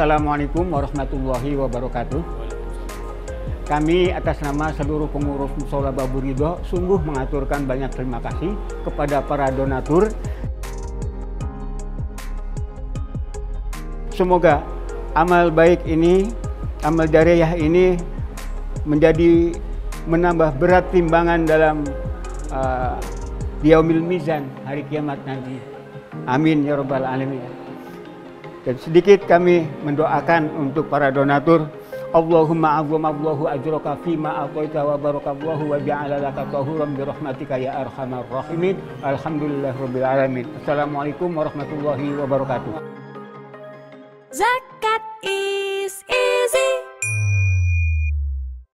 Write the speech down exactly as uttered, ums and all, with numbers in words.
Assalamualaikum warahmatullahi wabarakatuh. Kami atas nama seluruh pengurus Mushola Babur Ridho sungguh mengaturkan banyak terima kasih kepada para donatur. Semoga amal baik ini, amal jariyah ini menjadi menambah berat timbangan dalam uh, yaumil mizan, hari kiamat nanti. Amin ya rabbal alamin. Dan sedikit kami mendoakan untuk para donatur. Allahumma azzamallahu ajraka fima ataita wa barakallahu wa ja'ala laka tahuran bi rahmatika ya arhamar rahimin. Alhamdulillah rabbil alamin. Assalamualaikum warahmatullahi wabarakatuh. Zak